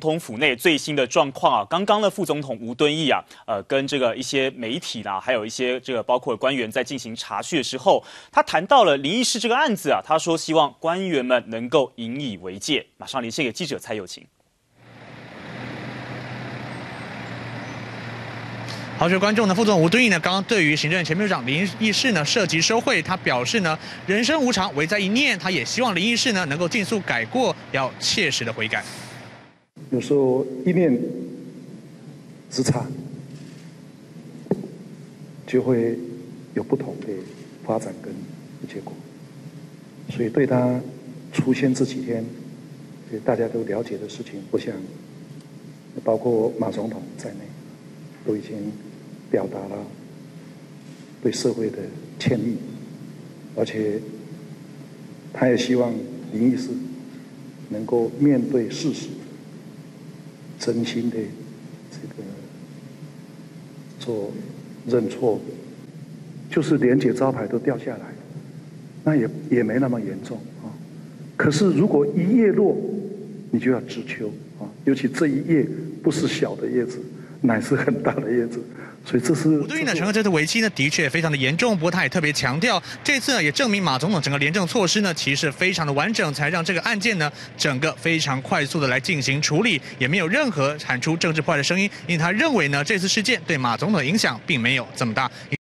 统府内最新的状况啊，刚刚的副总统吴敦义啊，跟这个一些媒体啦，还有一些这个包括官员在进行查讯的时候，他谈到了林义士这个案子啊，他说希望官员们能够引以为戒。马上连线给记者蔡友琴。 好，各位观众呢，副总吴敦义呢，刚刚对于行政前秘书长林义士呢涉及收贿，他表示呢，人生无常，危在一念，他也希望林义士呢能够尽速改过，要切实的悔改。 有时候一念之差，就会有不同的发展跟结果，所以对他出现这几天，大家都了解的事情，不像包括马总统在内，都已经表达了对社会的歉意，而且他也希望林义士能够面对事实，真心的这个做认错，就是连结招牌都掉下来，那也没那么严重啊。可是如果一叶落，你就要知秋啊，尤其这一叶不是小的叶子，乃是很大的叶子。所以这是吴敦义呢承认这次危机呢的确非常的严重，不过他也特别强调，这次呢也证明马总统整个廉政措施呢其实非常的完整，才让这个案件呢整个非常快速的来进行处理，也没有任何喊出政治破坏的声音，因为他认为呢这次事件对马总统的影响并没有这么大。